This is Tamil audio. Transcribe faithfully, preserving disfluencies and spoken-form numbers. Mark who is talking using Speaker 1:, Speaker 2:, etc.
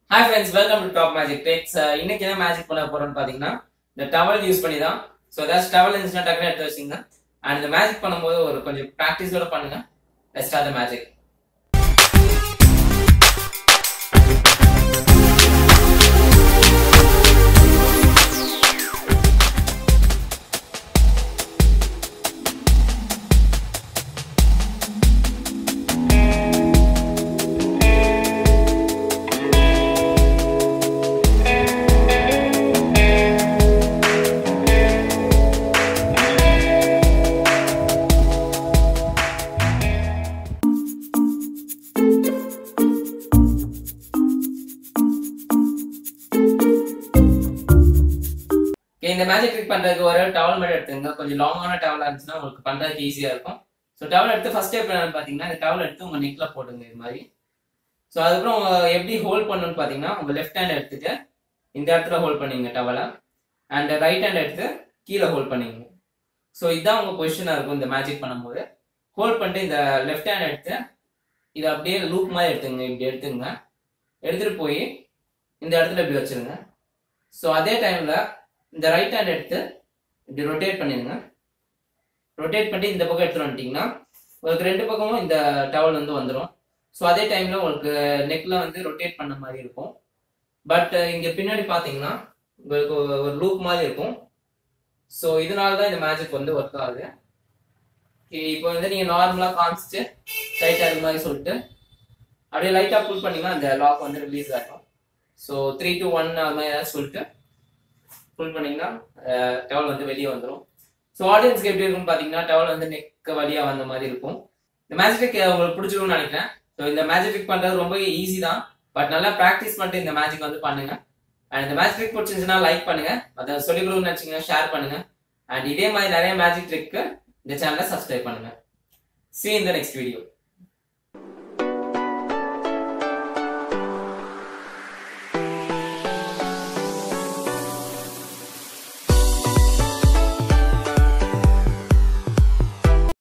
Speaker 1: Hi friends, welcome to Top Magic Tricks. இன்னைக்கு என்ன மேஜிக் பண்ண போறோம்னு பாத்தீங்கன்னா இந்த டவல் யூஸ் பண்ணி தான். சோ தட்ஸ் டவல் இருந்துச்சுன்னா டக்குனு எடுத்து வச்சுங்க. அண்ட் இந்த மேஜிக் பண்ணும்போது ஒரு கொஞ்சம் பிராக்டிஸோட பண்ணுங்க. Let's start the magic. இந்த மேஜிக் ட்ரிக் பண்றதுக்கு ஒரு டவல் மட்டும் எடுத்துங்க. கொஞ்சம் லாங்கான டவலா இருந்துச்சுன்னா உங்களுக்கு பண்றதுக்கு ஈஸியா இருக்கும். ஸோ டவல் எடுத்து ஃபர்ஸ்ட் ஸ்டெப் என்னன்னு பாத்தீங்கன்னா இந்த டவல் எடுத்து உங்க நெக்ல போட்டுங்க இது மாதிரி. ஸோ அதுக்கப்புறம் எப்படி ஹோல்ட் பண்ணணும்னு பாத்தீங்கன்னா உங்க லெஃப்ட் ஹேண்ட் எடுத்துட்டு இந்த இடத்துல ஹோல்ட் பண்ணிங்க டவலை, அண்ட் ரைட் ஹேண்ட் எடுத்து கீழே ஹோல்ட் பண்ணிங்க. ஸோ இதுதான் உங்க பொசிஷனா இருக்கும் இந்த மேஜிக் பண்ணும்போது. ஹோல்ட் பண்ணிட்டு இந்த லெஃப்ட் ஹேண்ட் எடுத்து இதை அப்படியே லூப் மாதிரி எடுத்துங்க. இப்படி எடுத்துங்க, எடுத்துட்டு போய் இந்த இடத்துல இப்படி வச்சிருங்க. ஸோ அதே டைம்ல இந்த ரைட் ஹேண்ட் எடுத்து இப்படி ரொட்டேட் பண்ணிடுங்க. ரொட்டேட் பண்ணி இந்த பக்கம் எடுத்துட்டு வந்துட்டீங்கன்னா உங்களுக்கு ரெண்டு பக்கமும் இந்த டவல் வந்து வந்துடும். ஸோ அதே டைம்ல உங்களுக்கு நெக்ல வந்து ரொட்டேட் பண்ண மாதிரி இருக்கும். பட் இங்க பின்னாடி பார்த்தீங்கன்னா உங்களுக்கு ஒரு லூப் மாதிரி இருக்கும். ஸோ இதனால தான் இந்த மேஜிக் வந்து ஒர்க் ஆகுது. இப்போ வந்து நீங்க நார்மலா காமிச்சிட்டு டைட்டா இருக்கு மாதிரி சொல்லிட்டு அப்படியே லைட்டா புல் பண்ணீங்கன்னா அந்த லாக் வந்து ரிலீஸ் ஆகும். ஸோ த்ரீ டூ ஒன் அது மாதிரி ஏதாவது சொல்லிட்டு புல் பண்ணீங்கன்னா டவல் வந்து வெளியே வந்துடும். ஸோ ஆடியன்ஸ்க்கு எப்படி இருக்குன்னு பார்த்தீங்கன்னா டவல் வந்து நெக் வழியா வந்த மாதிரி இருக்கும். இந்த மேஜிக் ட்ரிக் உங்களுக்கு பிடிச்சிருக்கும்னு நினைக்கிறேன். ஸோ இந்த மேஜிக் ட்ரிக் பண்றது ரொம்ப ஈஸி தான், பட் நல்லா ப்ராக்டிஸ் பண்ணிட்டு இந்த மேஜிக் வந்து பண்ணுங்க. அண்ட் இந்த மேஜிக் ட்ரிக் பிடிச்சிருந்துச்சுன்னா லைக் பண்ணுங்க, அதை சொல்லிக் கொடுக்கணும்னு நினைச்சீங்கன்னா ஷேர் பண்ணுங்க. அண்ட் இதே மாதிரி நிறைய மேஜிக் ட்ரிக்கு இந்த சேனலை சப்ஸ்கிரைப் பண்ணுங்க. See you in the next video.